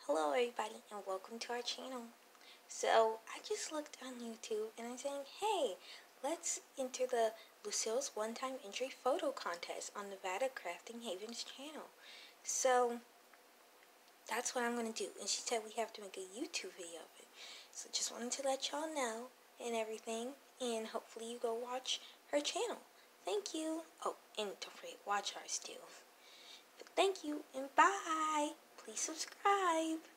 Hello everybody and welcome to our channel. So I just looked on YouTube and I'm saying, hey, let's enter the Lucille's one-time entry photo contest on Nevada Crafting Haven's channel. So that's what I'm going to do. And she said we have to make a YouTube video of it. So just wanted to let y'all know and everything, and hopefully you go watch her channel. Thank you. Oh, and don't forget, watch ours too. But thank you and bye. Please subscribe.